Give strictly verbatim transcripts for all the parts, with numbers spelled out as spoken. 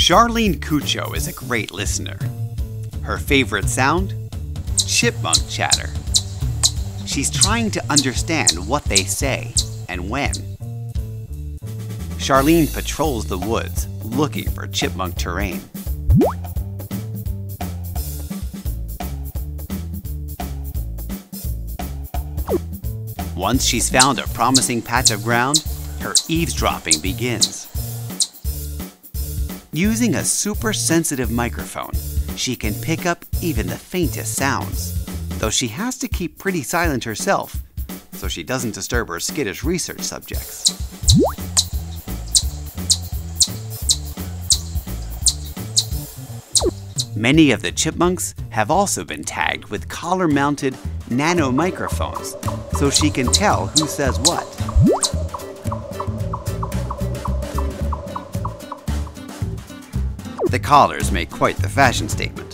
Charlene Couchoux is a great listener. Her favorite sound? Chipmunk chatter. She's trying to understand what they say and when. Charlene patrols the woods looking for chipmunk terrain. Once she's found a promising patch of ground, her eavesdropping begins. Using a super sensitive microphone, she can pick up even the faintest sounds, though she has to keep pretty silent herself, so she doesn't disturb her skittish research subjects. Many of the chipmunks have also been tagged with collar-mounted nano microphones, so she can tell who says what. The collars make quite the fashion statement.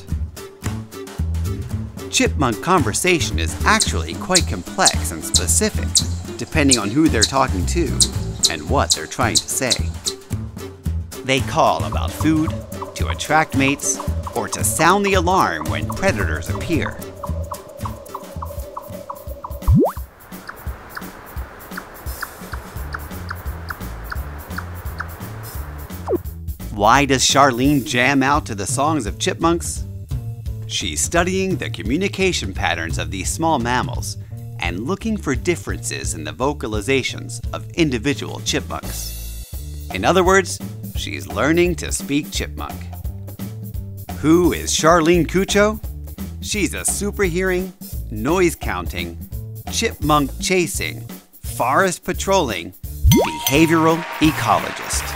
Chipmunk conversation is actually quite complex and specific, depending on who they're talking to and what they're trying to say. They call about food, to attract mates, or to sound the alarm when predators appear. Why does Charlene jam out to the songs of chipmunks? She's studying the communication patterns of these small mammals and looking for differences in the vocalizations of individual chipmunks. In other words, she's learning to speak chipmunk. Who is Charlene Couchoux? She's a super hearing, noise counting, chipmunk chasing, forest patrolling, behavioral ecologist.